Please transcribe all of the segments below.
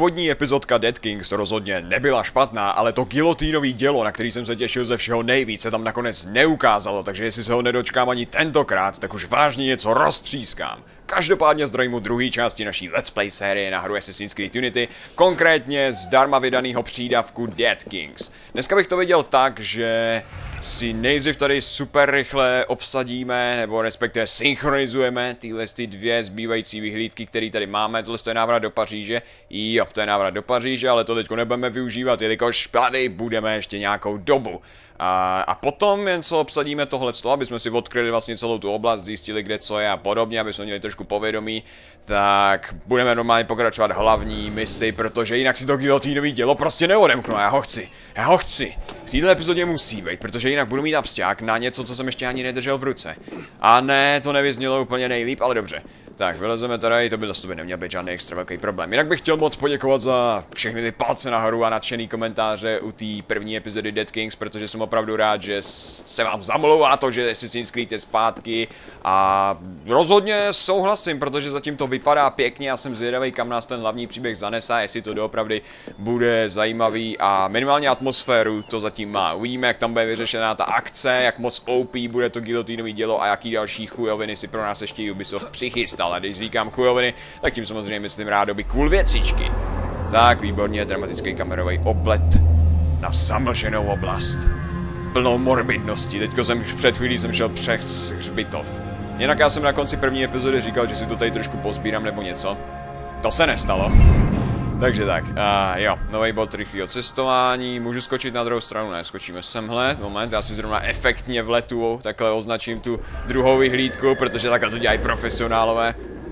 Původní epizodka Dead Kings rozhodně nebyla špatná, ale to gilotínový dělo, na který jsem se těšil ze všeho nejvíc, se tam nakonec neukázalo, takže jestli se ho nedočkám ani tentokrát, tak už vážně něco roztřískám. Každopádně zdravím u druhé části naší Let's Play série na hru Assassin's Creed Unity, konkrétně zdarma vydaného přídavku Dead Kings. Dneska bych to viděl tak, že si nejdřív tady super rychle obsadíme, nebo respektive synchronizujeme tyhle dvě zbývající vyhlídky, které tady máme. Tohle je návrat do Paříže. Jo, to je návrat do Paříže, ale to teďko nebudeme využívat, jelikož tady budeme ještě nějakou dobu. A potom jen co obsadíme tohleto, aby jsme si odkryli vlastně celou tu oblast, zjistili kde co je a podobně, aby jsme měli trošku povědomí, tak budeme normálně pokračovat hlavní misi, protože jinak si to gilotínový dělo prostě neodemknu a já ho chci. V této epizodě musí být, protože jinak budu mít absťák na něco, co jsem ještě ani nedržel v ruce. A ne, to nevyznělo úplně nejlíp, ale dobře. Tak, vylezeme tady, to by neměl být žádný extra velký problém. Jinak bych chtěl moc poděkovat za všechny ty palce nahoru a nadšený komentáře u té první epizody Dead Kings, protože jsem opravdu rád, že se vám zamlouvá to, že Assassin's Creed je zpátky a rozhodně souhlasím, protože zatím to vypadá pěkně a jsem zvědavý, kam nás ten hlavní příběh zanese, jestli to doopravdy bude zajímavý a minimálně atmosféru to zatím má. Uvidíme, jak tam bude vyřešená ta akce, jak moc OP bude to gilotínový dělo a jaký další chujoviny si pro nás ještě Ubisoft přichystal. A když říkám chujoviny, tak tím samozřejmě myslím rádoby cool věcičky. Tak, výborně, dramatický kamerový oblet na zamlženou oblast. Plnou morbidnosti, teďko před chvílí jsem šel přes hřbitov. Jinak já jsem na konci první epizody říkal, že si to tady trošku pozbírám nebo něco. To se nestalo. Takže tak, jo, nový bod rychlého cestování, můžu skočit na druhou stranu, ne, skočíme semhle, moment, já si zrovna efektně vletu, takhle označím tu druhou vyhlídku, protože takhle to dělají profesionálové.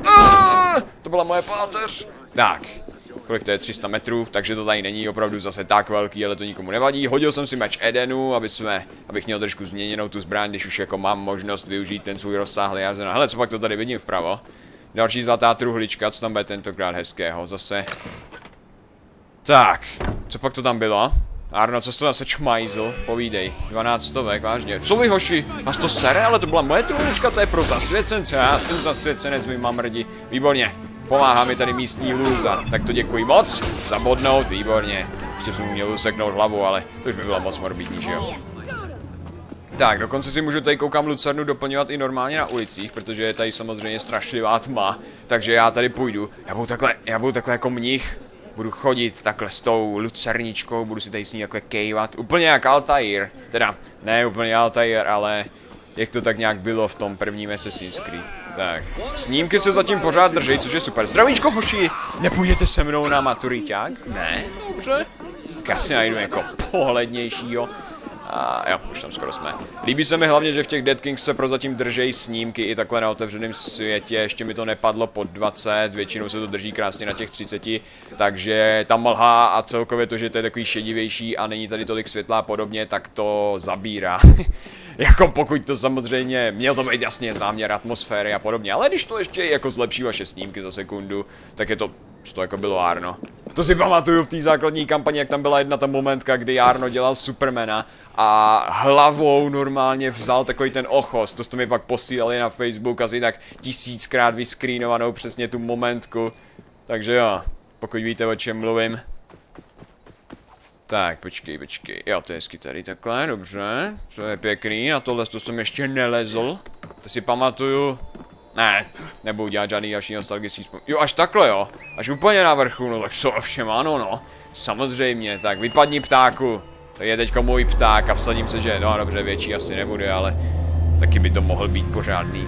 To byla moje páteř. Tak, kolik to je, 300 metrů, takže to tady není opravdu zase tak velký, ale to nikomu nevadí. Hodil jsem si meč Edenu, abych měl trošku změněnou tu zbraň, když už jako mám možnost využít ten svůj rozsáhlý arzenál. Hele, co pak to tady vidím vpravo? Další zlatá truhlička, co tam bude tentokrát hezkého, zase. Tak, co pak to tam bylo? Arno, co jsi to zase čmajzl? Povídej, 12 stovek, vážně. Co vy hoši? Vás to sere, ale to byla moje truhlička, to je pro zasvěcence, já jsem zasvěcenec, vy mamrdi. Výborně, pomáhá mi tady místní lůza, tak to děkuji moc, zabodnout, výborně. Ještě jsem měl useknout hlavu, ale to už by bylo moc morbidní, že jo? Tak, dokonce si můžu tady koukám lucernu doplňovat i normálně na ulicích, protože je tady samozřejmě strašlivá tma, takže já tady půjdu, já budu takhle jako mnich, budu chodit takhle s tou lucerničkou, budu si tady s ní takhle kejvat, úplně jak Altair, teda ne úplně Altair, ale jak to tak nějak bylo v tom prvním Assassin's Creed. Tak, snímky se zatím pořád drží, což je super. Zdravíčko, hoši, nepůjdete se mnou na maturiťák? Ne? Dobře. Tak já si najdu jako pohlednějšího. A jo, už tam skoro jsme. Líbí se mi hlavně, že v těch Dead Kings se prozatím držejí snímky i takhle na otevřeném světě, ještě mi to nepadlo pod 20, většinou se to drží krásně na těch 30, takže ta mlha a celkově to, že to je takový šedivější a není tady tolik světla a podobně, tak to zabírá. Jako pokud to samozřejmě, měl to být jasně záměr atmosféry a podobně, ale když to ještě jako zlepší vaše snímky za sekundu, tak je to, co to jako bylo Arno. To si pamatuju v té základní kampani, jak tam byla jedna ta momentka, kdy Arno dělal Supermana a hlavou normálně vzal takový ten ochos, to jste mi pak posílali na Facebook asi tak 1000krát vyskrínovanou přesně tu momentku. Takže jo, pokud víte, o čem mluvím. Tak, počkej, jo, to je hezky tady takhle, dobře, to je pěkný, a tohle to jsem ještě nelezl, to si pamatuju. Ne, nebudu dělat žádný další nostalgický vzpomínky. Jo, až takhle jo, až úplně na vrchu, no tak to ovšem ano no, samozřejmě, tak vypadni ptáku, to je teďko můj pták a vsadím se, že no dobře, větší asi nebude, ale taky by to mohl být pořádný.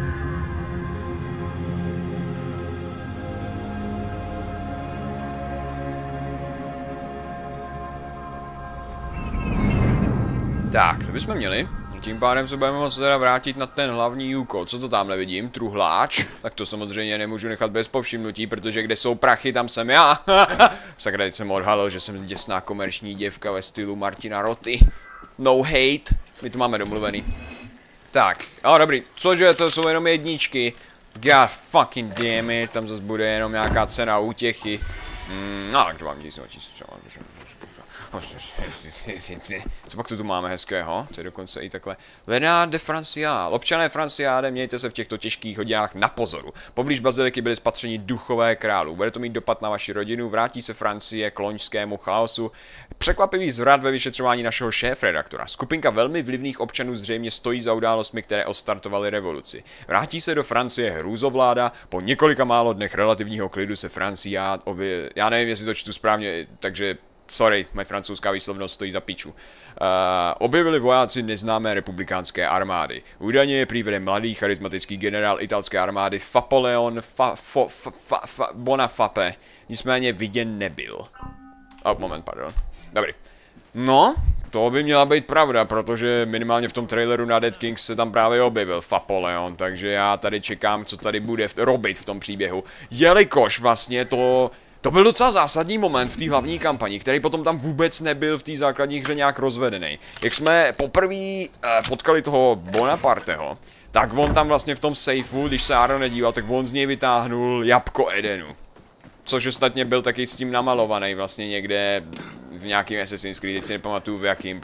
Tak, to bychom měli. Tím pádem se budeme moct teda vrátit na ten hlavní úkol. Co to tamhle vidím? Truhláč. Tak to samozřejmě nemůžu nechat bez povšimnutí, protože kde jsou prachy, tam jsem já. Sakra, teď jsem odhalil, že jsem děsná komerční děvka ve stylu Martina Roty. No hate. My to máme domluvený. Tak, dobrý. Cože, to jsou jenom jedničky. God fucking damn it. Tam zase bude jenom nějaká cena útěchy. No, tak to vám tisíc. Co pak tu máme hezkého? To je dokonce i takhle. Lénard de Franciál. Občané Franciáde, mějte se v těchto těžkých hodinách na pozoru. Poblíž baziliky byli spatřeni duchové králů. Bude to mít dopad na vaši rodinu, vrátí se Francie k loňskému chaosu. Překvapivý zvrat ve vyšetřování našeho šéfredaktora. Skupinka velmi vlivných občanů zřejmě stojí za událostmi, které odstartovaly revoluci. Vrátí se do Francie hrůzovláda, po několika málo dnech relativního klidu se Franciád já nevím, jestli to čtu správně, takže sorry, moje francouzská výslovnost stojí za piču. Objevili vojáci neznámé republikánské armády. Údajně je prý vede mladý charismatický generál italské armády Napoleon Bonaparte. Nicméně viděn nebyl. Moment, pardon. Dobrý. No, to by měla být pravda, protože minimálně v tom traileru na Dead Kings se tam právě objevil Napoleon, takže já tady čekám, co tady bude robit v tom příběhu. Jelikož vlastně to byl docela zásadní moment v té hlavní kampani, který potom tam vůbec nebyl v té základní hře nějak rozvedený. Jak jsme poprvé potkali toho Bonaparteho, tak on tam vlastně v tom sejfu, když se Aaron nedíval, tak on z něj vytáhnul jabko Edenu. Což ostatně byl taky s tím namalovaný vlastně někde v nějakým Assassin's Creed, teď si nepamatuju v jakým,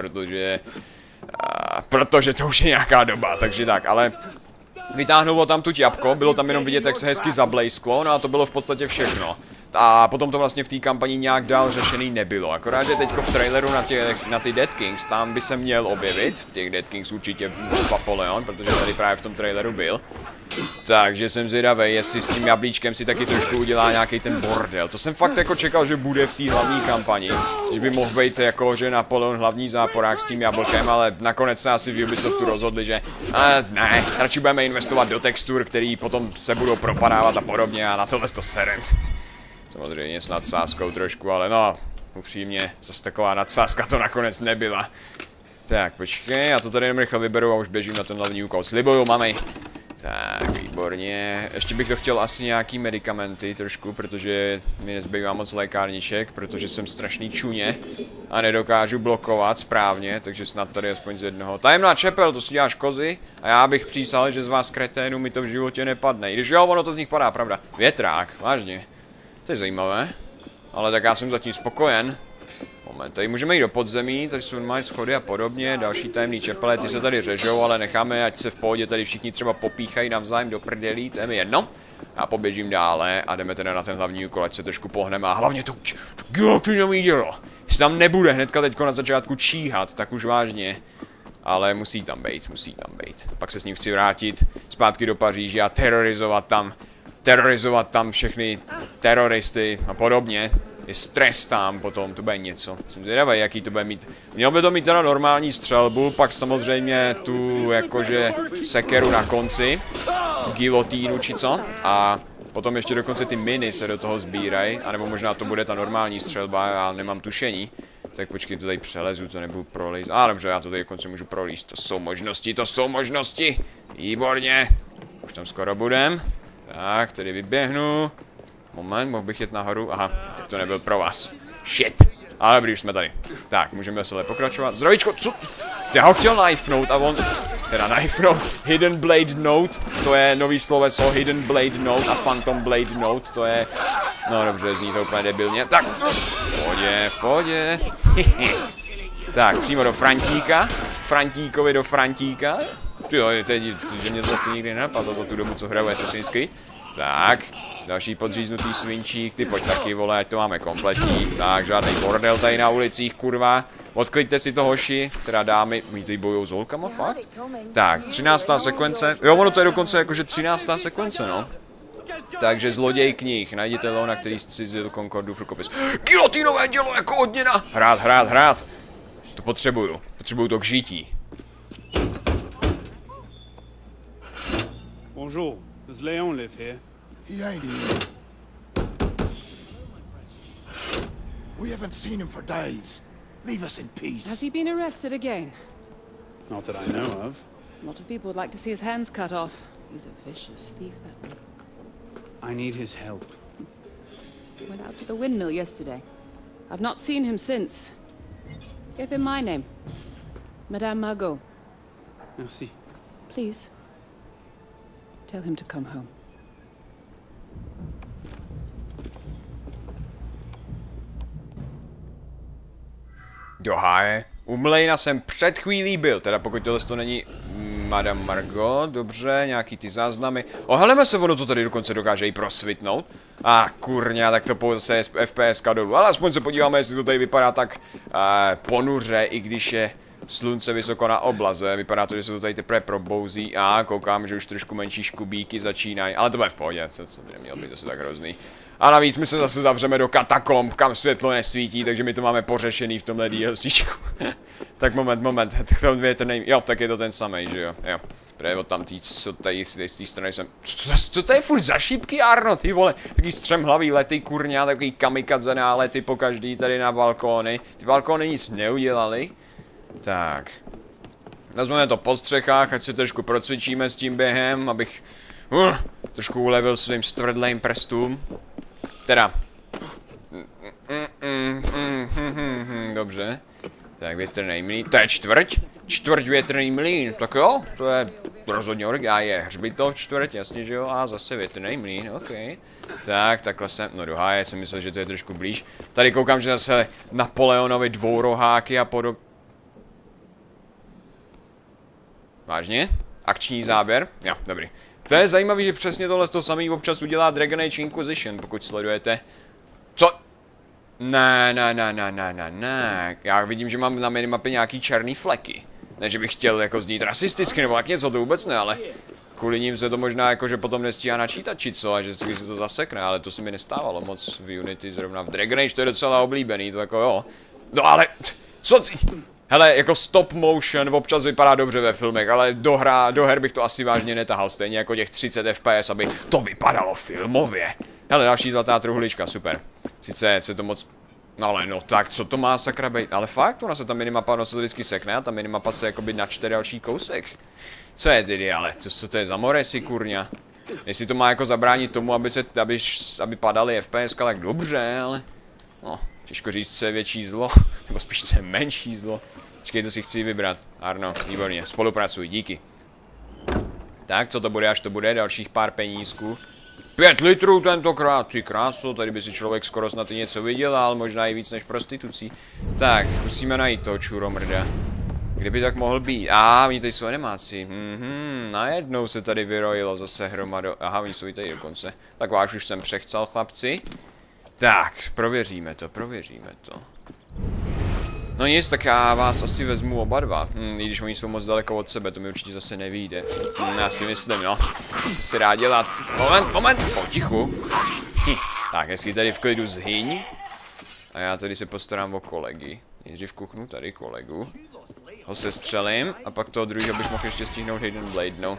protože to už je nějaká doba, takže tak, ale vytáhnul tam tu jabko, bylo tam jenom vidět, jak se hezky zablejsklo, no a to bylo v podstatě všechno. A potom to vlastně v té kampani nějak dál řešený nebylo, akorát že teďko v traileru na ty Dead Kings, tam by se měl objevit, v těch Dead Kings určitě Napoleon, protože tady právě v tom traileru byl. Takže jsem zvědavý, jestli s tím jablíčkem si taky trošku udělá nějaký ten bordel. To jsem fakt jako čekal, že bude v té hlavní kampani, že by mohl být jako, že Napoleon hlavní záporák s tím jablkem, ale nakonec se asi v Ubisoftu rozhodli, že ne, radši budeme investovat do textur, který potom se budou propadávat a podobně a na tohle to serem. Samozřejmě s nadsázkou trošku, ale no, upřímně, zase taková nadsázka to nakonec nebyla. Tak, počkej, já to tady jenom rychle vyberu a už běžím na ten hlavní úkol. Slibuju, mami. Tak, výborně. Ještě bych to chtěl asi nějaký medicamenty trošku, protože mi nezbývá moc lékárniček, protože jsem strašný čuně a nedokážu blokovat správně, takže snad tady aspoň z jednoho. Tajemná čepel, to si děláš kozy a já bych přísal, že z vás kreténů mi to v životě nepadne. I když jo, ono to z nich padá, pravda. Větrák, vážně. To je zajímavé, ale tak já jsem zatím spokojen. Moment, tady můžeme jít do podzemí, tady jsou normální schody a podobně, další tajemný čepele, ty se tady řežou, ale necháme, ať se v pohodě tady všichni třeba popíchají navzájem do prdelí, to je mi jedno. Já poběžím dále a jdeme teda na ten hlavní úkol, ať se trošku pohneme a hlavně to gilotinový dělo. Jestli tam nebude hnedka teďko na začátku číhat, tak už vážně. Ale musí tam být. Pak se s ním chci vrátit zpátky do Paříže a terorizovat tam všechny teroristy a podobně. Je stres tam potom, to bude něco. Jsem zvědavý, jaký to bude mít. Měl by to mít teda normální střelbu, pak samozřejmě tu jakože sekeru na konci, gilotínu či co. A potom ještě dokonce ty miny se do toho sbírají, anebo možná to bude ta normální střelba, já nemám tušení. Tak počkej, to tady přelezu, to nebudu prolíst. Dobře, já to tady dokonce můžu prolíst. To jsou možnosti. Výborně. Už tam skoro budem. Tak, tady vyběhnu. Moment, mohl bych jet nahoru. Aha, tak to nebyl pro vás. Shit. Ale dobrý, už jsme tady. Tak, můžeme veselé pokračovat. Zdravíčko, co? Já ho chtěl knifenout a on... Teda knifenout. Hidden Blade Note. To je nový sloveso. Hidden Blade Note a Phantom Blade Note. To je... No dobře, zní to úplně debilně. Tak, v pohodě. Tak, přímo do Frantíka. Frantíkovi do Frantíka. Jo, teď, že mě to vlastně nikdy nenapadlo za tu dobu, co hraju Assassin's Creed. Tak, další podříznutý svinčík, ty pojď taky, vole, ať to máme kompletní. Tak, žádný bordel tady na ulicích, kurva. Odkliďte si to, hoši, teda dámy, my tady bojujou s holkama, fakt? Tak, 13. sekvence, jo, ono to je dokonce jakože 13. sekvence, no. Takže zloděj knih, najděte Leona, který zcizil Concordu rukopis. Gilotínové dělo jako odměna! Hrát. To potřebuju to k žití. Bonjour, does Leon live here? He ain't here. We haven't seen him for days. Leave us in peace. Has he been arrested again? Not that I know of. A lot of people would like to see his hands cut off. He's a vicious thief, that one. I need his help. He went out to the windmill yesterday. I've not seen him since. Give him my name. Madame Margot. Merci. Please. Tell him to come home. Do háje. U Mlejna jsem před chvílí byl, teda pokud tohle to není Madame Margot, dobře, nějaký ty záznamy. Oheleme se, ono to tady dokonce dokáže i prosvitnout. Kurňa, tak to pouze se FPSka dolů, ale aspoň se podíváme, jestli to tady vypadá tak ponuře, i když je slunce vysoko na oblaze. Vypadá to, že se to tady teprve probouzí. Koukám, že už trošku menší škubíky začínají, ale to bude v pohodě, to by nemělo být zase tak hrozný. A navíc my se zase zavřeme do katakomb, kam světlo nesvítí, takže my to máme pořešený v tomhle DLCčku. Tak moment, jo, tak je to ten samej, že jo, Protože od tam co tady z té strany jsem, co to je furt za šípky, Arno, ty vole, taky střemhlavý lety, kurňa, takový kamikadze nálety po každý tady na balkóny, ty balkóny nic neudělali. Tak, vezmeme to po střechách, ať se trošku procvičíme s tím během, abych trošku ulevil svým stvrdlým prstům. Teda. Dobře. Tak větrný mlýn. To je čtvrť větrný mlýn. Tak jo, to je rozhodně je hřbitov čtvrť, jasně, že jo. A zase větrný mlýn, ok. Tak, takhle jsem, no do háje, jsem myslel, že to je trošku blíž. Tady koukám, že zase Napoleonovi dvouroháky a podobně. Vážně? Akční záběr? Jo, dobrý. To je zajímavé, že přesně tohle to samý občas udělá Dragon Age Inquisition, pokud sledujete. Co? Ne. Já vidím, že mám na minimapě nějaký černý fleky. Ne, že bych chtěl jako znít rasisticky nebo tak něco, to vůbec ne, ale kvůli ním se to možná jako, že potom nestíhá načítat či co, a že se to zasekne, ale to se mi nestávalo moc v Unity, zrovna v Dragon Age to je docela oblíbený, to jako jo. No ale, co ty? Hele, jako stop motion občas vypadá dobře ve filmech, ale do her bych to asi vážně netahal, stejně jako těch 30 FPS, aby to vypadalo filmově. Hele, další zlatá truhlička, super. Sice se to moc... No ale no tak, co to má sakra být? Ale fakt, ona se ta minimapa, ono se to vždycky sekne a ta minimapa se jakoby načte další kousek. Co je tedy, ale co to je za moresy, kurňa? Jestli to má jako zabránit tomu, aby padaly FPS, tak dobře, ale... No, těžko říct, co je větší zlo, nebo spíš co je menší zlo. Počkej, to si chci vybrat. Arno, výborně, spolupracuj, díky. Tak, co to bude, až to bude, dalších pár penízků. 5 litrů tentokrát, ty kráso, tady by si člověk skoro snad i něco vydělal, možná i víc než prostitucí. Tak, musíme najít toho čuromrda. Kde by tak mohl být? Oni tady jsou animáci. Najednou se tady vyrojilo zase hromado. Aha, oni jsou tady dokonce. Tak váš už jsem přechcal, chlapci. Tak, prověříme to. No nic, tak já vás asi vezmu oba dva. I když oni jsou moc daleko od sebe, to mi určitě zase nevyjde. Já si myslím, no. Co si rád dělat. Moment, potichu. Tak, hezky tady v klidu zhyň. A já tady se postarám o kolegy. Nejdřív kuchnu tady kolegu. Ho sestřelím a pak toho druhého bych mohl ještě stihnout Hidden Blade, no.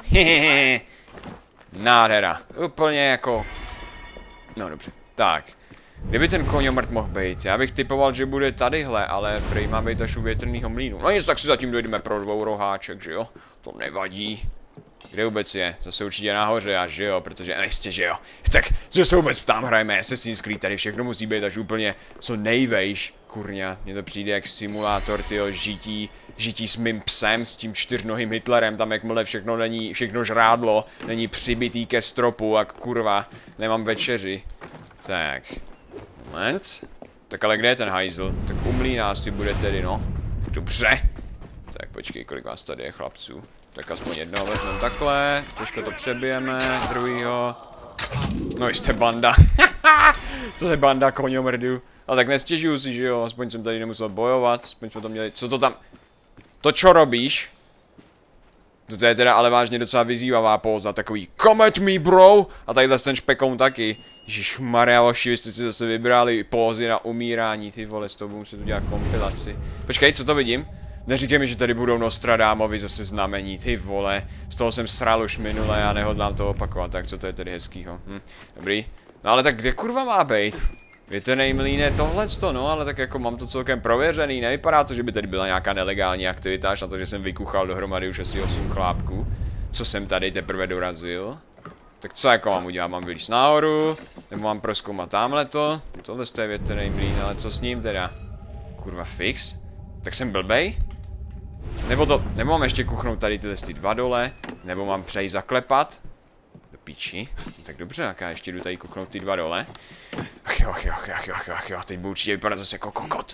Nádhera. Úplně jako... No dobře. Tak. Kdyby ten koňomrt mohl být? Já bych typoval, že bude tadyhle, ale prej má být až u větrnýho mlýnu. No nic, tak si zatím dojdeme pro dvouroháček, že jo? To nevadí. Kde vůbec je? Zase určitě nahoře, až že jo, protože nejistě, že jo. Tak, co se vůbec ptám, hrajeme Assassin's Creed, tady všechno musí být až úplně co nejvejš. Kurňa, mně to přijde jak simulátor, tyjo, žití s mým psem, s tím čtyřnohým Hitlerem, tam jakmile všechno žrádlo, není přibitý ke stropu a kurva, nemám večeři. Tak, moment. Tak ale kde je ten hajzl? Tak u mlýna asi bude tedy, no. Dobře. Tak počkej, kolik vás tady je, chlapců. Tak aspoň jednoho vezmeme takhle, trošku to přebijeme, druhýho. No jste banda. Co je banda koňomrdů? Ale tak nestěžuju si, že jo, aspoň jsem tady nemusel bojovat, aspoň jsme to měli, co to tam? To čo robíš? To je teda ale vážně docela vyzývavá póza, takový come at me bro! A tadyhle ten špekoun taky. Ježišmarja, oši, vy jste si zase vybrali pózy na umírání, ty vole, s toho budu muset udělat kompilaci. Počkej, co to vidím? Neříkej mi, že tady budou Nostradamovi zase znamení, ty vole. Z toho jsem sral už minule a nehodlám to opakovat, tak co to je tady hezkýho. Dobrý. No ale tak kde kurva má být? Větrnej mlýn je tohleto, no, ale tak jako mám to celkem prověřený, nevypadá to, že by tady byla nějaká nelegální aktivita, až na to, že jsem vykuchal dohromady už asi 8 chlápků, co jsem tady teprve dorazil. Tak co jako mám udělat, mám vylízt nahoru, nebo mám prozkoumat tamhleto, tohle je větrnej mlýn, ale co s ním teda? Kurva fix? Tak jsem blbej? Nebo mám ještě kuchnout tady tyhle dva dole, nebo mám přejít zaklepat? Do píči. Tak dobře, tak já ještě jdu tady kuchnout ty dva dole. Ach jo, teď budu určitě vypadat zase jako kokot.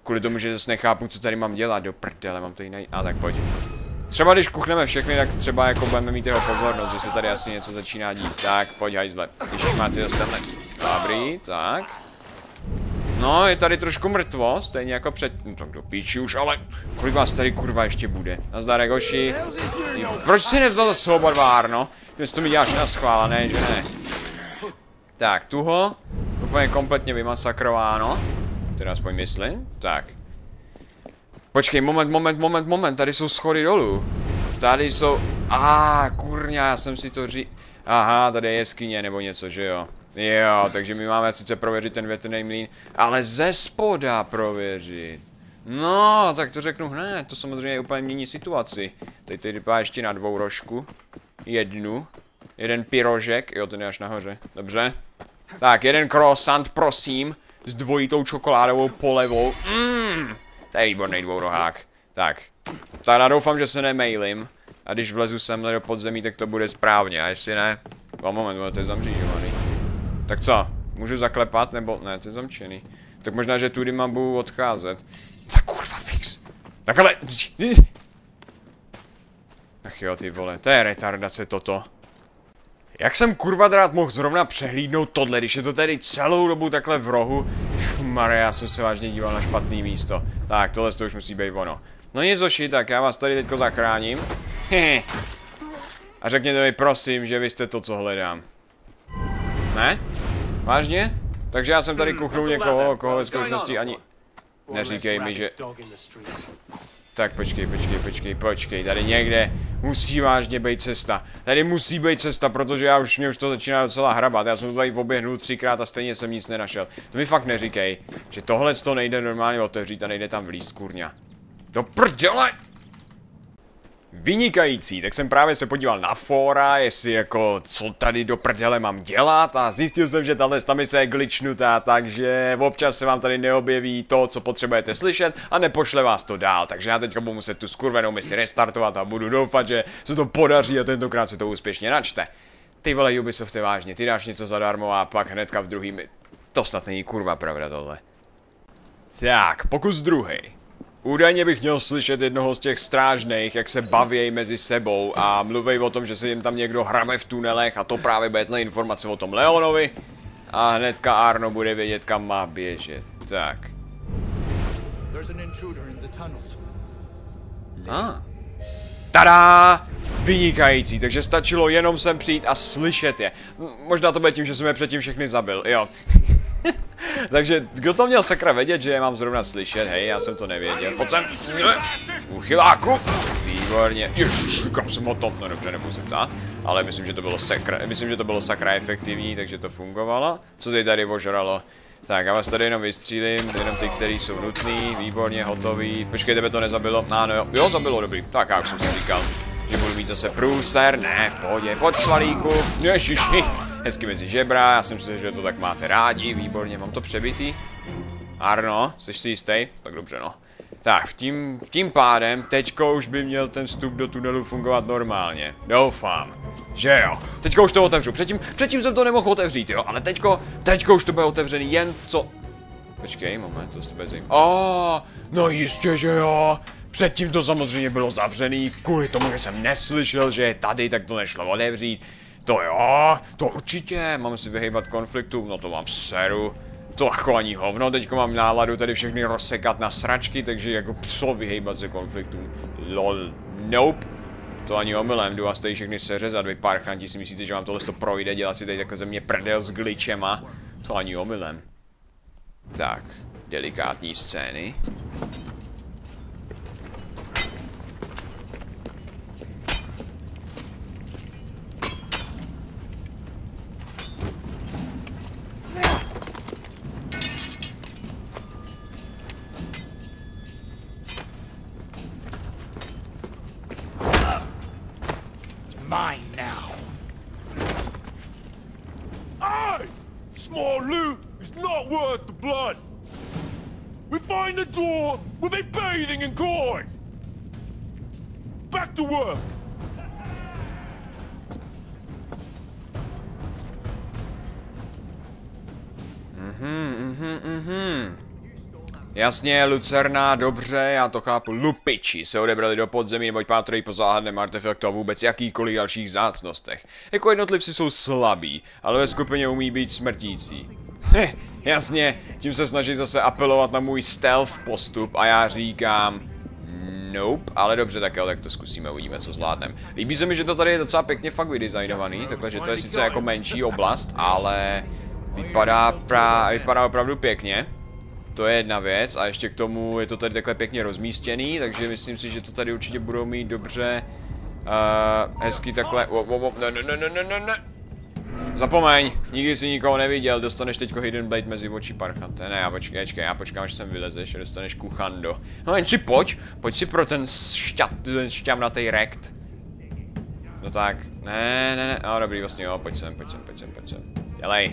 Kvůli tomu, že zase nechápu, co tady mám dělat, do prdele, mám tady najít. A tak pojď. Třeba když kuchneme všechny, tak třeba jako budeme mít jeho pozornost, že se tady asi něco začíná dít. Tak, pojď hajzle. Když máte zase tenhle. Dobrý, tak. No, je tady trošku mrtvo, stejně jako před... No tak do píči už, ale... Kolik vás tady kurva ještě bude? Nazdar, hoši. Proč si nevzal za svou barvárno? Dnes to mi děláš na schvála, ne, že ne? Tak, tuho. Úplně kompletně vymasakrováno. Teda aspoň myslím. Tak. Počkej, moment, tady jsou schody dolů. Tady jsou... kurňa, já jsem si to Aha, tady je jeskyně nebo něco, že jo? Jo, takže my máme sice prověřit ten větrný mlýn, ale ze spoda prověřit. No, tak to řeknu hned, to samozřejmě úplně mění situaci. Teď vypadá ještě na dvourožku. Jeden pyrožek, jo, ten je až nahoře, dobře. Tak, jeden croissant, prosím, s dvojitou čokoládovou polevou. To je výborný dvourohák. Tak, teda doufám, že se nemailím. A když vlezu semhle do podzemí, tak to bude správně, a jestli ne... Moment, to je zamřížovaný. Tak co? Můžu zaklepat, nebo... Ne, to je zamčený. Tak možná, že tudy mám budu odcházet. Tak kurva fix. Tak ale... Ach jo, ty vole, to je retardace toto. Jak jsem kurva rád mohl zrovna přehlídnout tohle, když je to tady celou dobu takhle v rohu. Šumare, já jsem se vážně díval na špatný místo. Tak, tohle to už musí být ono. No nic zoši, tak já vás tady teďko zachráním. A řekněte mi prosím, že vy jste to, co hledám. Ne? Vážně? Takže já jsem tady kuchnul někoho, koho ve skutečnosti ani... Neříkej mi, že... Tak počkej, tady někde musí vážně být cesta. Tady musí být cesta, protože mě už to začíná docela hrabat. Já jsem to tady oběhnul 3krát a stejně jsem nic nenašel. To mi fakt neříkej, že tohle to nejde normálně otevřít a nejde tam vlízt, kurňa. Do prdele! Vynikající, tak jsem právě se podíval na fóra, jestli jako, co tady do prdele mám dělat a zjistil jsem, že tahle mise je glitchnutá, takže občas se vám tady neobjeví to, co potřebujete slyšet a nepošle vás to dál, takže já teďka budu muset tu skurvenou misi restartovat a budu doufat, že se to podaří a tentokrát se to úspěšně načte. Ty vole Ubisoft je vážně, ty dáš něco zadarmo a pak hnedka v druhým... To snad není kurva pravda tohle. Tak, pokus druhý. Údajně bych měl slyšet jednoho z těch strážných, jak se bavějí mezi sebou a mluví o tom, že se jim tam někdo hrabe v tunelech a to právě bude tenhle informace o tom Leonovi. A hnedka Arno bude vědět, kam má běžet. Tak. Tada! Vynikající, takže stačilo jenom sem přijít a slyšet je. Možná to bude tím, že jsem je předtím všechny zabil, jo. Takže kdo to měl sakra vědět, že je mám zrovna slyšet, hej, já jsem to nevěděl. Pojď sem, uchyláku, výborně, ježiš, kam jsem ho top, no dobře, nebudu se ptát, ale myslím, že to bylo sakra efektivní, takže to fungovalo. Co tady ožralo? Tak, já vás tady jenom vystřílím, jenom ty, který jsou nutný, výborně, hotový. Počkej, tebe to nezabilo? No, jo, zabilo, dobrý. Tak, já už jsem si říkal, že budu mít zase průser, ne, v pohodě, pojď svalíku, ježiši. Hezky mezi žebra, já jsem si, že to tak máte rádi, výborně, mám to přebitý. Arno, jsi si jistý? Tak dobře, no. Tak, tím pádem, teďko už by měl ten vstup do tunelu fungovat normálně. Doufám, že jo. Teďko už to otevřu, předtím jsem to nemohl otevřít, jo, ale teďko už to bude otevřený, jen co... Počkej, moment, to se to bude zajímat. No jistě, že jo. Předtím to samozřejmě bylo zavřený, kvůli tomu, že jsem neslyšel, že je tady, tak to nešlo otevřít. To jo, to určitě, mám si vyhejbat konfliktům, no to mám seru. To jako ani hovno, teďko mám náladu tady všechny rozsekat na sračky, takže jako co vyhejbat se konfliktům. Lol, nope. To ani omylem, jdu vás tady všechny seřezat, vy parchanti si myslíte, že vám tohle to projde, dělat si tady takhle ze mě prdel s glitchema. To ani omylem. Tak, delikátní scény. Mine now. Aye! Small loot is not worth the blood. We find the door, we'll be bathing in coin. Back to work. Jasně, Lucerna, dobře, já to chápu. Lupiči se odebrali do podzemí, neboť pátří po záhadném artefaktu a vůbec jakýkoliv dalších vzácnostech. Jako jednotlivci jsou slabí, ale ve skupině umí být smrtící. Jasně, tím se snaží zase apelovat na můj stealth postup a já říkám... Nope, ale dobře, tak jo, tak to zkusíme, uvidíme, co zvládneme. Líbí se mi, že to tady je docela pěkně fakt vydesignovaný, takhle, že to je sice jako menší oblast, ale vypadá opravdu pěkně. To je jedna věc a ještě k tomu je to tady takhle pěkně rozmístěný, takže myslím si, že to tady určitě budou mít dobře, hezky takhle, ne. Zapomeň, nikdy si nikoho neviděl, dostaneš teďko Hidden Blade mezi oči parchante. Ne, já počkám, až sem vylezeš a dostaneš kuchando. No jen si pojď si pro ten šťavnatý rekt. No tak, ne, no dobrý, vlastně jo, pojď sem. Dělej.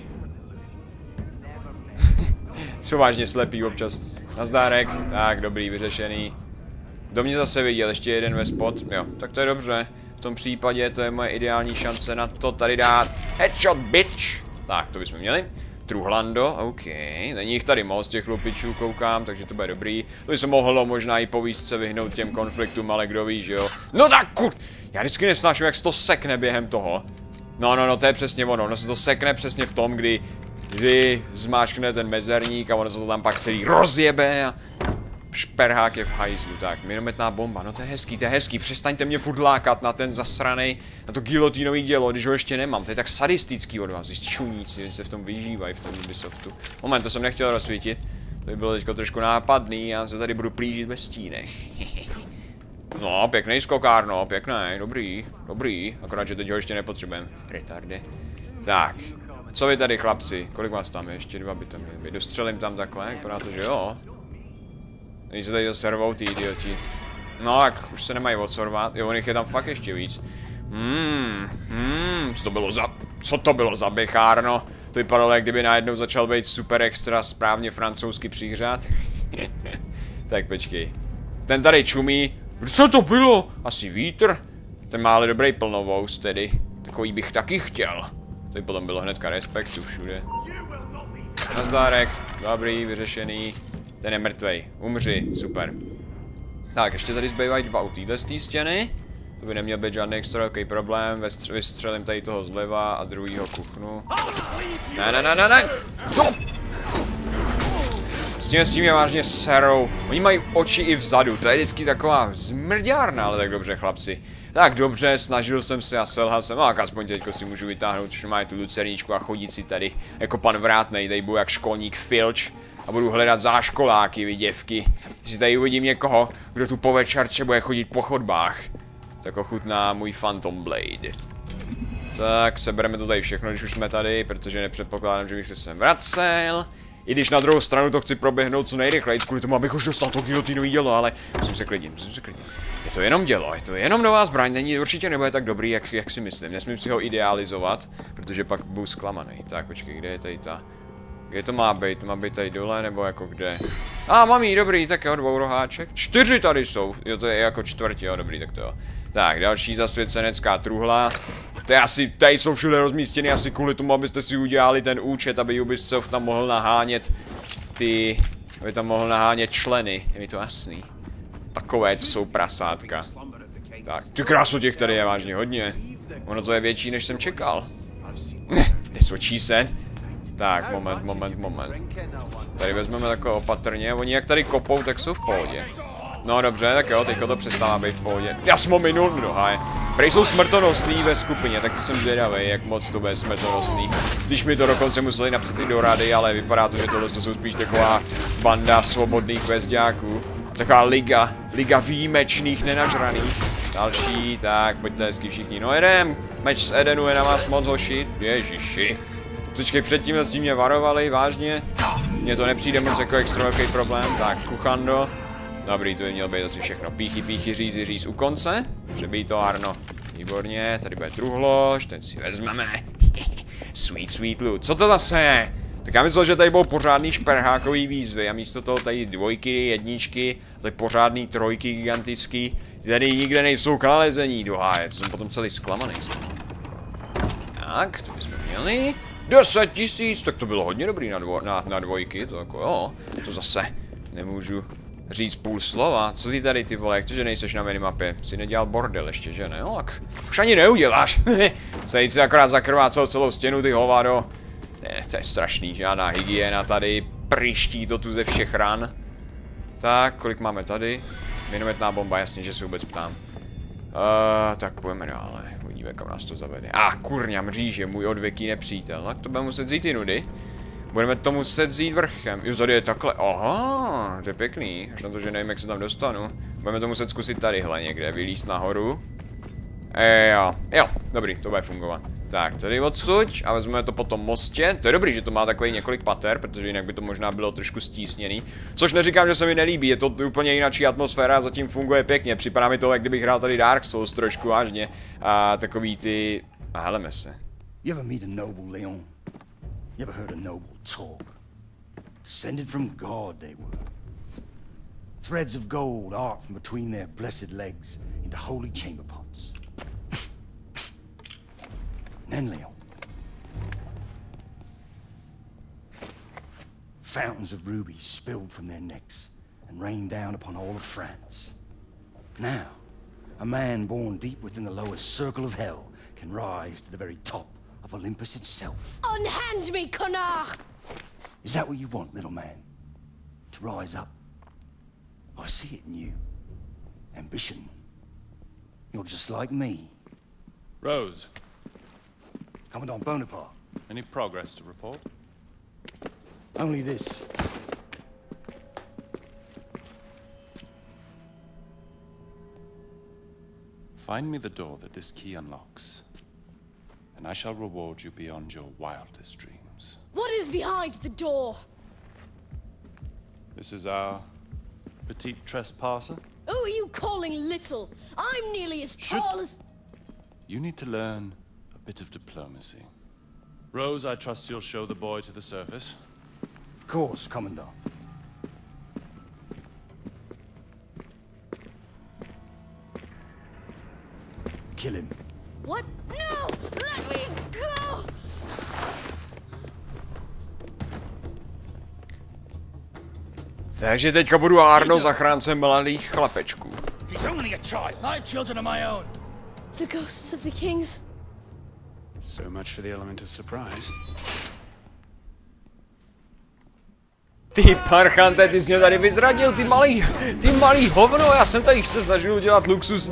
Jsou vážně slepý občas. Nazdárek, tak dobrý, vyřešený. Kdo mě zase viděl, ještě jeden ve spot, jo, tak to je dobře. V tom případě to je moje ideální šance na to tady dát headshot, bitch. Tak, to bychom měli. Truhlando, OK, není jich tady moc, těch lupičů koukám, takže to bude dobrý. To by se mohlo možná i po výzce vyhnout těm konfliktům, ale kdo ví, že jo. No tak já vždycky nesnáším, jak se to sekne během toho. No, to je přesně ono, ono se to sekne přesně v tom, kdy zmáčkne ten mezerník a ono se to tam pak celý rozjebe a šperhák je v hajzlu. Tak, minometná bomba, no to je hezký, přestaňte mě furt lákat na ten zasranej, na to gilotínový dělo, když ho ještě nemám, to je tak sadistický od vás, vy čuníci, se v tom vyžívají v tom Ubisoftu. Moment, to jsem nechtěl rozsvítit, to by bylo teďko trošku nápadný, já se tady budu plížit ve stínech. No, pěkný skokárno, pěkný, dobrý, akorát, že teď ho ještě nepotřebujeme, retarde. Tak. Co vy tady, chlapci? Kolik vás tam je? Ještě 2 by tam měli. Dostřelím tam takhle, vypadá to, že jo. Oni se tady zaservou, ty idioti. No, tak už se nemají odsorvat. Jo, on jich je tam fakt ještě víc. Co to bylo za bechárno? To vypadalo, jak kdyby najednou začal být super extra správně francouzsky přihřát. Tak počkej. Ten tady čumí. Co to bylo? Asi vítr? Ten má ale dobrý plnovous tedy. Takový bych taky chtěl. To by potom bylo hnedka respektu všude. Nazdárek, dobrý, vyřešený. Ten je mrtvej, umři, super. Tak, ještě tady zbývají 2 u téhle stěny. To by neměl být žádný extra velký problém. Vystřelím tady toho zleva a druhýho kuchnu. Ne. No! S tím je vážně serou. Oni mají oči i vzadu, to je vždycky taková zmrďárna, ale tak dobře, chlapci. Tak dobře, snažil jsem se a selhal jsem, no tak aspoň teďko si můžu vytáhnout, což má tu lucerničku a chodit si tady jako pan Vrátnej, tady budu jak školník Filč a budu hledat záškoláky, vy děvky. Jestli tady uvidím někoho, kdo tu po večerče bude chodit po chodbách, tak ochutná můj Phantom Blade. Tak, sebereme to tady všechno, když už jsme tady, protože nepředpokládám, že bych se sem vracel. I když na druhou stranu to chci proběhnout co nejrychleji, kvůli tomu, abych už dostal to gilotínový dělo, ale musím se klidit. Je to jenom dělo, je to jenom nová zbraň, určitě nebude tak dobrý, jak si myslím. Nesmím si ho idealizovat, protože pak budu zklamaný. Tak počkej, kde je tady ta... Kde to má být? To má být tady dole, nebo jako kde? Mám jí, dobrý, tak jo, 2 roháček. 4 tady jsou, jo, to je jako 4, jo, dobrý, tak to jo. Tak, další zasvěcenecká truhla. To je asi, tady jsou všude rozmístěny asi kvůli tomu, abyste si udělali ten účet, aby Ubisoft tam mohl nahánět aby tam mohl nahánět členy, je mi to jasný. Takové to jsou prasátka. Tak, ty krásu, těch tady je vážně hodně. Ono to je větší, než jsem čekal. Nesočí se. Tak, moment. Tady vezmeme takové opatrně, oni jak tady kopou, tak jsou v pohodě. No dobře, tak jo, teďko to přestává být v pohodě. Já jsem ho minul, haj. Prej jsou smrtonosný ve skupině, tak to jsem zvědavý, jak moc to bude smrtonosný. Když mi to dokonce museli napsat i do rady, ale vypadá to, že tohle jsou spíš taková banda svobodných vezďáků. Taková liga výjimečných nenažraných. Další, tak pojďte hezky všichni. No jedem, meč z Edenu je na vás moc hoši. Ježiši. Počkej, předtím s tím mě varovali, vážně. Mně to nepřijde moc jako extra velký problém. Tak, kuchando. Dobrý, to by mělo být asi všechno. Píchy, říz u konce. Přebij to, Arno. Výborně, tady bude truhlož, ten si vezmeme. Sweet loot. Co to zase je? Tak já myslel, že tady budou pořádný šperhákový výzvy a místo toho tady 2, 1, tady pořádný 3 gigantický. Tady nikde nejsou k nalezení do háje, to jsem potom celý zklamaný. Tak, to bychom měli. 10 000, tak to bylo hodně dobrý na 2, to jako jo, to zase. Nemůžu říct půl slova. Co ty tady, ty vole, jak to, že nejseš na minimapě? Jsi nedělal bordel ještě, že ne? No, tak už ani neuděláš. Sejít si akorát zakrvácel celou stěnu, ty hovado. Ne, to je strašný, žádná hygiena tady. Pryští to tu ze všech ran. Tak, kolik máme tady? Minometná bomba, jasně, že se vůbec ptám. Tak půjdeme dále. Uvidíme, kam nás to zavede. Kurňa, mříže, můj odvěký nepřítel. Tak to budeme muset vzít i nudy. Budeme to muset vzít vrchem. Jo, tady je takhle. Aha, to je pěkný. Až na to, že nevím, jak se tam dostanu. Budeme to muset zkusit tadyhle někde. Vylízt nahoru. Jo, dobrý, to bude fungovat. Tak, tady odsud a vezmeme to po tom mostě. To je dobrý, že to má takhle několik pater, protože jinak by to možná bylo trošku stísněný. Což neříkám, že se mi nelíbí, je to úplně jináčí atmosféra a zatím funguje pěkně. Připadá mi to, jak kdybych hrál tady Dark Souls trošku vážně. A takový ty... A heleme se. You ever meet a noble, Leon? You ever heard a noble talk? Descended from God they were. Threads of gold arc from between their blessed legs into holy chamber pots. Then, Leon, fountains of rubies spilled from their necks and rained down upon all of France. Now, a man born deep within the lowest circle of hell can rise to the very top of Olympus itself. Unhand me, connard! Is that what you want, little man? To rise up? I see it in you. Ambition. You're just like me. Rose, Commandant Bonaparte. any progress to report? Only this. Find me the door that this key unlocks, and I shall reward you beyond your wildest dreams. What is behind the door? This is our petite trespasser. Who are you calling little? I'm nearly as tall as... You need to learn a bit of diplomacy. Rose, I trust you'll show the boy to the surface. Of course, Commandant. Kill him. What? No! Let me go! Takže teďka budu Arno, zachránce mladých chlapečků. He's only a child. I have children of my own. The ghosts of the kings. So much for the element of surprise. Ty parchante, ty jsi mě tady vyzradil, ty malý hovno, já jsem tady se snažil udělat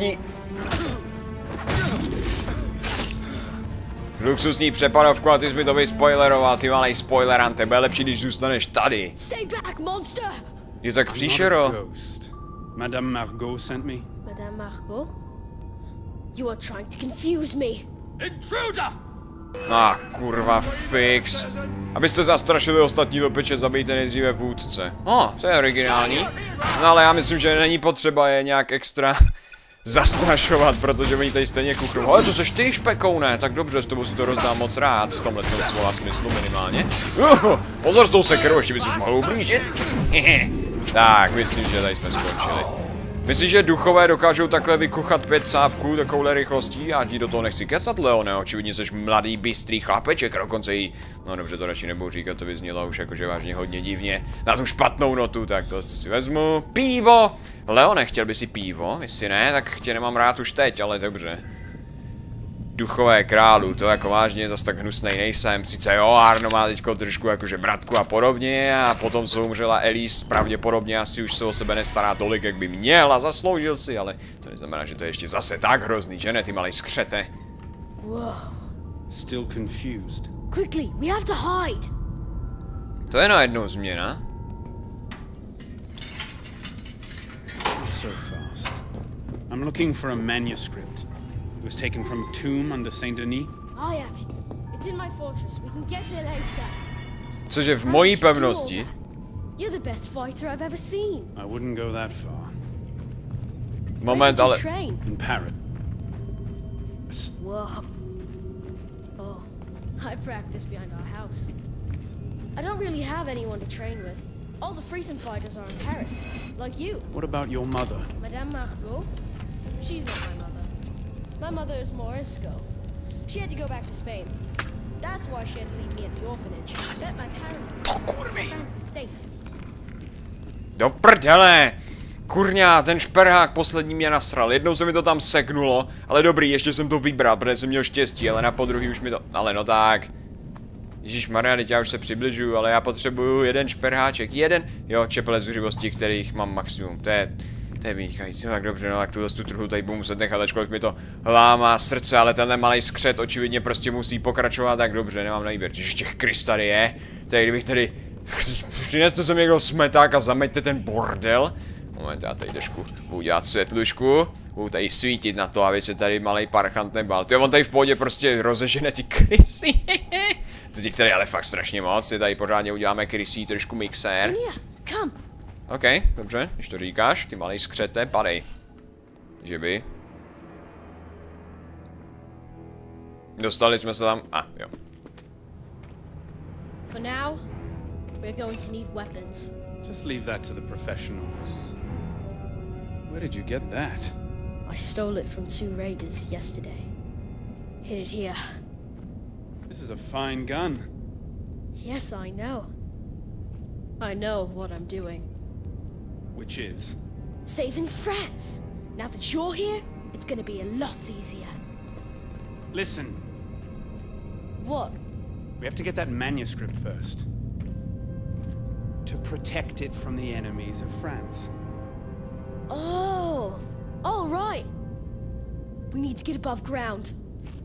luxusní přepadovku a ty jsi mi to vyspoileroval, ty malej spoilerante, bude lepší, když zůstaneš tady. Stay back, monster! Je tak příšero. Ghost. Madame Margot sent me. Madame Margot? You are trying to confuse me. Intruder! Kurva, fix. Abyste zastrašili ostatní do peče, zabijte nejdříve vůdce. To je originální. No ale já myslím, že není potřeba je nějak extra zastrašovat, protože oni tady stejně kuchnou. Ale to seš ty, špekoune, tak dobře, s tobou si to rozdám moc rád, v tomhle slova smyslu minimálně. Pozor s tou sekerou, ještě by si mohl ublížit. Tak, myslím, že tady jsme skončili. Myslíš, že duchové dokážou takhle vykuchat 5 sápků takovouhle rychlostí? Já ti do toho nechci kecat, Leone, očividně jsi mladý, bystrý chlapeček, dokonce jí... No dobře, to radši nebudu říkat, to by znělo už jakože vážně hodně divně. Na tu špatnou notu, tak to si vezmu. Pivo! Leone, chtěl by si pivo? Jestli ne, tak tě nemám rád už teď, ale dobře. Duchové králu, to jako vážně zas tak hnusnej nejsem. Sice jo, Arno má teďko trošku jakože bratku a podobně a potom co umřela Elise, pravděpodobně asi už se o sebe nestará tolik, jak by měl a zasloužil si, ale to neznamená, že to je ještě zase tak hrozný, že ne, ty malej skřete. Whoa. Still confused. Quickly, we have to hide. To je najednou změna. So fast. I'm looking for a manuscript. It was taken from a tomb under Saint Denis. I have it. It's in my fortress. We can get it later. Cože v mojí pevnosti. You're the best fighter I've ever seen. I wouldn't go that far. Moment, ale... In Paris. Whoa. Oh, I practice behind our house. I don't really have anyone to train with. All the freedom fighters are in Paris, like you. What about your mother? Madame Margot? She's not my mother. My mother is Morisco. She had to go back to Spain. That's why she had to leave me at the orphanage. I bet my parents are safe. Do prdele! Kurňa, ten šperhák poslední mě nasral. Jednou se mi to tam seknulo, ale dobrý, ještě jsem to vybral, protože jsem měl štěstí, ale na podruhý už mi to... Ale no tak... Ježišmarja, teď já už se přibližuju, ale já potřebuju jeden šperháček. Jeden, jo, čepele zuřivosti, kterých mám maximum. To je vynikající, no tak dobře, no tak tu truhu tady budu muset nechat, ačkoliv mi to lámá srdce, ale tenhle malý skřet očividně prostě musí pokračovat, tak dobře, nemám na výběr. Když těch krys tady je, tady kdybych tady... Přineste sem někdo smeták a zameďte ten bordel. Moment, já tady trošku budu dělat světlušku, budu tady svítit na to, aby se tady malej parchant nebal. Ty on tady v pohodě prostě rozežene ty krysy. Těch tady ale fakt strašně moc, ty tady pořádně uděláme krysí, trošku mixér. OK, dobře, když to říkáš, ty malej skřete, padej. Že by? Dostali jsme se tam, jo. For now, we're going to need weapons. Just leave that to the professionals. Where did you get that? I stole it from 2 raiders yesterday. Hid it here. This is a fine gun. Yes, I know. I know what I'm doing. Which is? Saving France. Now that you're here, it's gonna be a lot easier. Listen, What? we have to get that manuscript first. To protect it from the enemies of France. Oh, all right. We need to get above ground.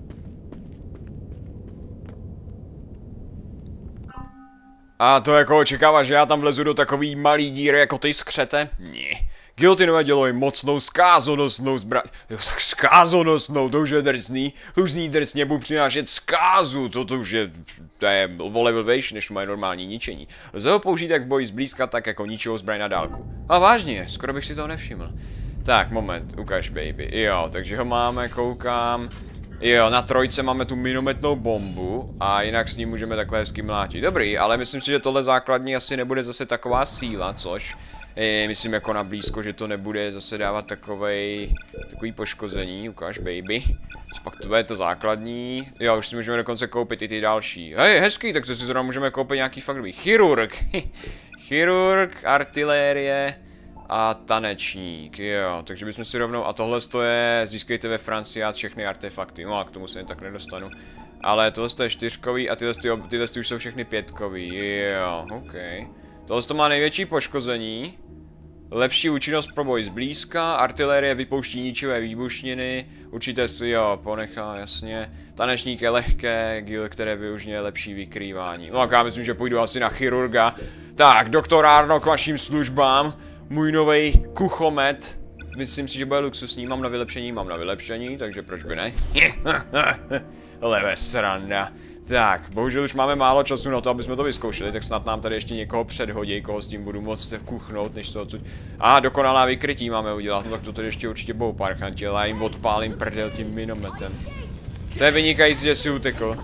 A to jako očekáváš, že já tam vlezu do takový malý díry jako ty skřete? Ne. Gilotinové dělo je mocnou zkázonosnou zbraň. Jo, tak zkázonosnou, to už je drsný. To už zní drsně, budu přinášet zkázu. To už je, to je o level vejš, než moje normální ničení. Lze ho použít jak v boji zblízka, tak jako ničivou zbraň na dálku. A vážně, skoro bych si toho nevšiml. Tak, moment, ukaž baby. Jo, takže ho máme, koukám. Jo, na 3 máme tu minometnou bombu a jinak s ním můžeme takhle hezky mlátit. Dobrý, ale myslím si, že tohle základní asi nebude zase taková síla, což myslím jako na blízko, že to nebude zase dávat takový poškození. Ukáž baby. Pak to je to základní. Jo, už si můžeme dokonce koupit i ty další. Hej, hezký, tak to si zrovna můžeme koupit nějaký fakt dobrý. Chirurg. Chirurg, artilérie a tanečník, jo, takže bychom si rovnou, a tohle je, získejte ve Francii všechny artefakty, no a k tomu se jen tak nedostanu. Ale tohle je 4kový a tyhle už jsou všechny 5kový, jo, OK. Tohle má největší poškození, lepší účinnost pro boj zblízka, artilérie vypouští ničivé výbušniny, určité si, jo, ponechá, jasně. Tanečník je lehké, gil, které využije lepší vykrývání. No tak já myslím, že půjdu asi na chirurga. Tak, doktor Arno, k vašim službám. Můj novej kuchomet. Myslím si, že bude luxusní. Mám na vylepšení, takže proč by ne? Leve sranda. Tak, bohužel už máme málo času na to, aby jsme to vyzkoušeli, tak snad nám tady ještě někoho předhodí, koho s tím budu moct kuchnout, než to odsud. A dokonalá vykrytí máme udělat, no tak to tady ještě určitě budou parchanti, ale já jim odpálím prdel tím minometem. To je vynikající, že si utekl.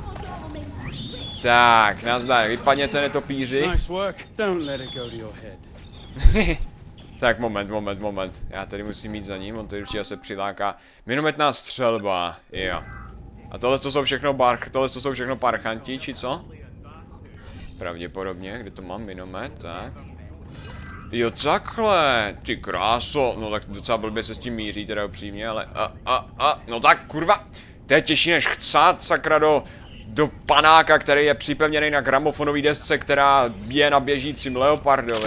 Tak, nazdar, vypadněte netopíři. Nice work. Don't let it go to your head. Tak, moment. Já tady musím jít za ním, on tady určitě se přiláká. Minometná střelba, jo. A tohle to jsou všechno parchanti, či co? Pravděpodobně, kde to mám minomet, tak. Jo, takhle, ty kráso, no tak docela blbě se s tím míří, teda upřímně, ale no tak, kurva, to je těžší než chcát, sakra, do panáka, který je připevněný na gramofonové desce, která je na běžícím leopardovi.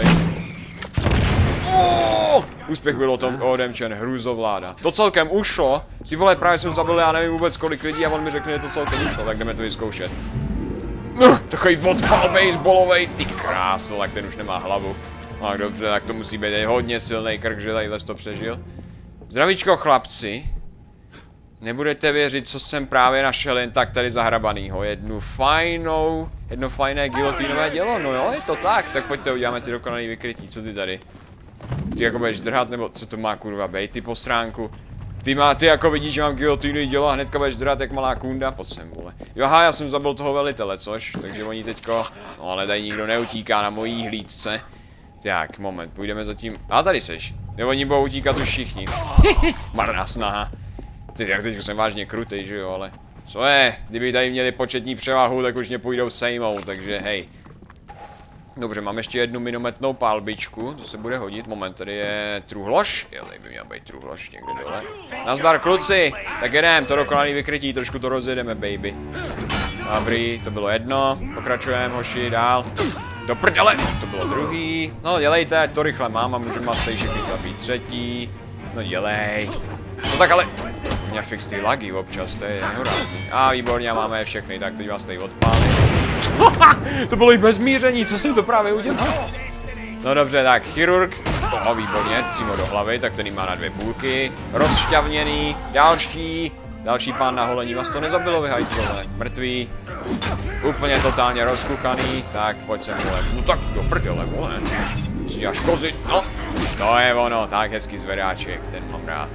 Úspěch byl odemčen, hrůzovláda. To celkem ušlo. Ty vole, právě jsem zabil, já nevím vůbec kolik lidí a on mi řekne, že to celkem ušlo, tak jdeme to vyzkoušet. Takový odpal baseballovej, ty kráso, tak ten už nemá hlavu. Tak dobře, tak to musí být hodně silný krk, že tadyhle to přežil. Zdravíčko chlapci. Nebudete věřit, co jsem právě našel jen tak tady zahrabanýho. Jedno fajné gilotínové dělo, no jo, je to tak pojďte, uděláme ty dokonalý vykrytí, co ty tady? Ty jako budeš drhat, nebo co to má kurva bejt, ty posránku? Ty jako vidíš, že mám gilotínový dělo a hnedka budeš drhat jak malá kunda, pojď sem, vole. Jo, aha, já jsem zabil toho velitele, což? Takže oni teďko, no ale tady nikdo neutíká na mojí hlídce. Tak, moment, půjdeme zatím, a tady seš. Jo, oni budou utíkat už všichni. Marná snaha. Ty, jak teď jsem vážně krutej, že jo, ale... Co je? Kdyby tady měli početní převahu, tak už mě půjdou sejmout, takže hej. Dobře, mám ještě jednu minometnou pálbičku, to se bude hodit. Moment, tady je truhlož. Jo, tady by měl být truhlož někde dole. Nazdar, kluci! Tak jedem, to dokonalý vykrytí, trošku to rozjedeme, baby. Dobrý, to bylo jedno. Pokračujeme, hoši, dál. Do prdele, to bylo druhý. No, dělejte, to rychle mám a můžeme vás tady všechny zabít. Třetí. No, dělej. No tak ale... Mě fix ty lagy občas, to je nehorázný. A výborně, máme je všechny, tak teď vás tady odpálím. To bylo i bez míření, co jsem to právě udělal? No dobře, tak chirurg, to výborně, přímo do hlavy, tak ten má na 2 půlky. Rozšťavněný, další pán na holení, vás to nezabilo, vyhajclové, mrtvý. Úplně totálně rozkuchaný, tak pojď sem, vole. No tak do prdele, vole. Co děláš, kozy? No, to je ono, tak hezký zvedáček, ten mám rád.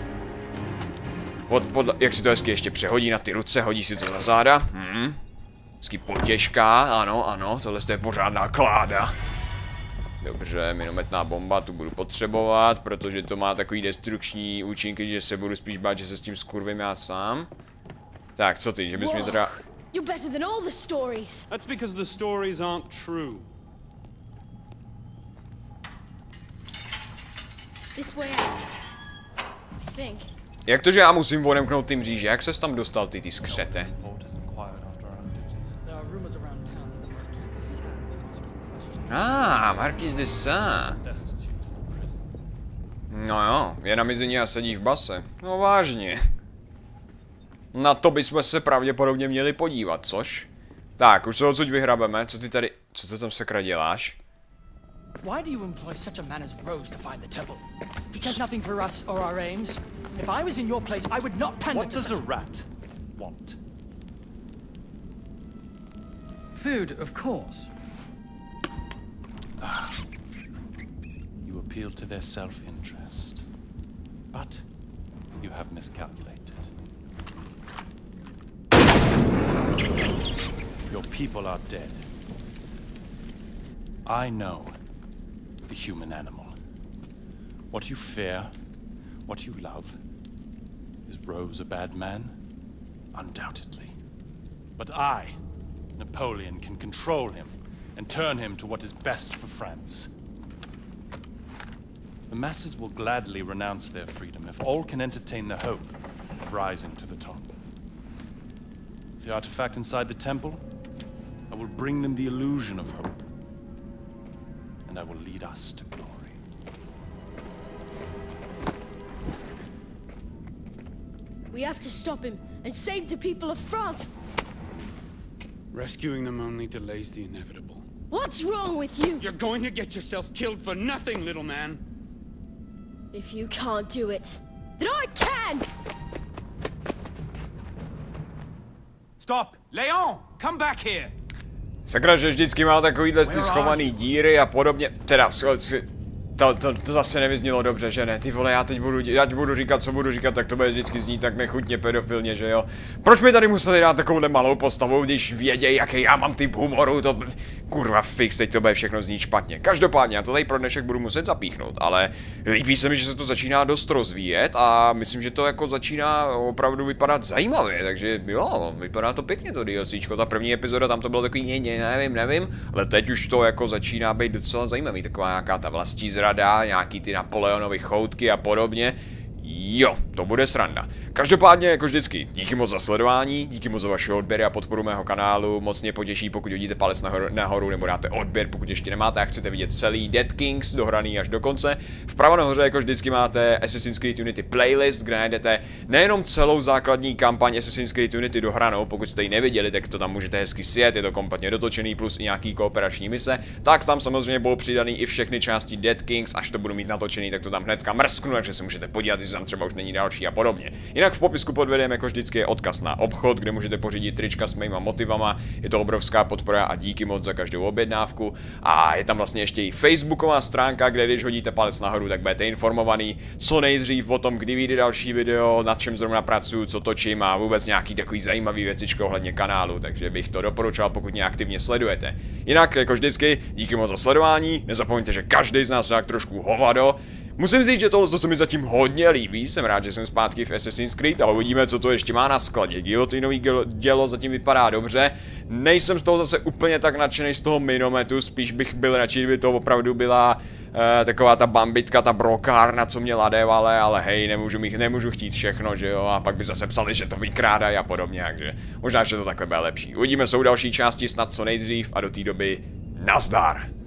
Jak si to hezky ještě přehodí na ty ruce, hodí si to na záda. Hezky potěžká, ano, tohle je pořádná kláda. Dobře, minometná bomba, tu budu potřebovat, protože to má takový destrukční účinky, že se budu spíš bát, že se s tím skurvím já sám. Tak, co ty, že bys mě teda... You're better than all the stories. That's because the stories aren't true. This way out. I think. Jak to, že já musím odemknout ty mříže? Jak ses tam dostal ty skřete? Marquis de Sade. No jo, je na mizení a sedí v base. No vážně. Na to bychom se pravděpodobně měli podívat, což? Tak, už se odsud vyhrabeme. Co ty tady... Co to tam sakra děláš? Why do you employ such a man as Rose to find the temple? He cares nothing for us or our aims. If I was in your place, I would not pander to... What does a rat want? Food, of course. You appeal to their self-interest. But you have miscalculated. Your people are dead. I know the human animal. What you fear, what you love. Is Rose a bad man? Undoubtedly. But I, Napoleon, can control him and turn him to what is best for France. The masses will gladly renounce their freedom if all can entertain the hope of rising to the top. The artifact inside the temple, I will bring them the illusion of hope. And I will lead us to glory. We have to stop him and save the people of France. Rescuing them only delays the inevitable. What's wrong with you? You're going to get yourself killed for nothing, little man. If you can't do it, then I can! Stop! Leon! Come back here! Sakra, že vždycky má takovýhle ty schovaný díry a podobně. Teda, to zase nevyznělo dobře, že ne? Ty vole, já budu říkat, co budu říkat, tak to bude vždycky znít tak nechutně pedofilně, že jo? Proč mi tady museli dát takovouhle malou postavu, když vědějí, jaký já mám typ humoru, to... Kurva fix, teď to bude všechno znít špatně. Každopádně, já to tady pro dnešek budu muset zapíchnout, ale líbí se mi, že se to začíná dost rozvíjet a myslím, že to jako začíná opravdu vypadat zajímavě, takže jo, vypadá to pěkně to DLCčko, ta první epizoda, tam to bylo takový nevím, ale teď už to jako začíná být docela zajímavý, taková nějaká ta vlastní zrada, nějaký ty Napoleonovy choutky a podobně. Jo, to bude sranda. Každopádně, jako vždycky, díky moc za sledování, díky moc za vaše odběry a podporu mého kanálu, moc mě potěší, pokud hodíte palec nahoru nebo dáte odběr, pokud ještě nemáte a chcete vidět celý Dead Kings dohraný až do konce. Vpravo nahoře, jako vždycky, máte Assassin's Creed Unity playlist, kde najdete nejenom celou základní kampaň Assassin's Creed Unity dohranou, pokud jste ji neviděli, tak to tam můžete hezky sjet, je to kompletně dotočený, plus i nějaký kooperační mise, tak tam samozřejmě budou přidaný i všechny části Dead Kings, až to budu mít natočený, tak to tam hnedka mrsknu, takže se můžete podívat, jestli tam třeba už není další a podobně. Jinak v popisku pod videem jako vždycky je odkaz na obchod, kde můžete pořídit trička s mýma motivama. Je to obrovská podpora a díky moc za každou objednávku. A je tam vlastně ještě i facebooková stránka, kde když hodíte palec nahoru, tak budete informovaný co nejdřív o tom, kdy vyjde další video, nad čem zrovna pracuju, co točím a vůbec nějaký takový zajímavý věcičko ohledně kanálu, takže bych to doporučoval, pokud mě aktivně sledujete. Jinak jako vždycky díky moc za sledování, nezapomeňte, že každý z nás je tak trošku hovado. Musím říct, že tohle se mi zatím hodně líbí, jsem rád, že jsem zpátky v Assassin's Creed, ale uvidíme, co to ještě má na skladě. Gilotinový dělo zatím vypadá dobře, nejsem z toho zase úplně tak nadšený z toho minometu, spíš bych byl radši, kdyby to opravdu byla taková ta bambitka, ta brokárna, co mě ladevale, ale hej, nemůžu chtít všechno, že jo, a pak by zase psali, že to vykrádají a podobně, takže možná, že to takhle bude lepší. Uvidíme, jsou další části snad co nejdřív a do té doby nazdar!